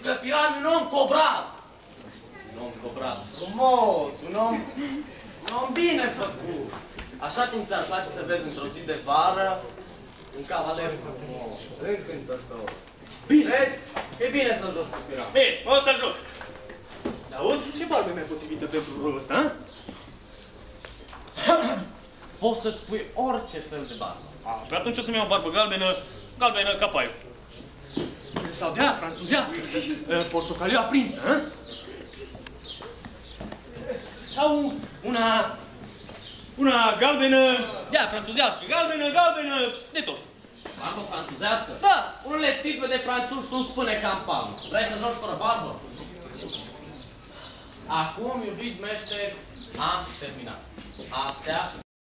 că Piram e un om cobraz. Un om cobraz frumos, un om bine făcut. Așa cum ți-ar place să vezi într-o zi de vară un cavaler frumos, încântător. Bine! Vezi? E bine să joci cu Piram. Bine, o să joc. Dar auzi, ce barbă e mai potrivită pentru rolul ăsta, a? Poți să-ți pui orice fel de barbă. Pe atunci o să-mi iau o barbă galbenă ca paiul. Sau de aia franțuzească, portocaliu aprinsă, a? Sau una galbenă, de-aia franțuzească, galbenă, de tot. Barbă franțuzească? Da! Unele tipe de franțuși sunt spune ca în palmă. Vrei să joci fără barbă? Acum, iubiți meșteri, am terminat. Astea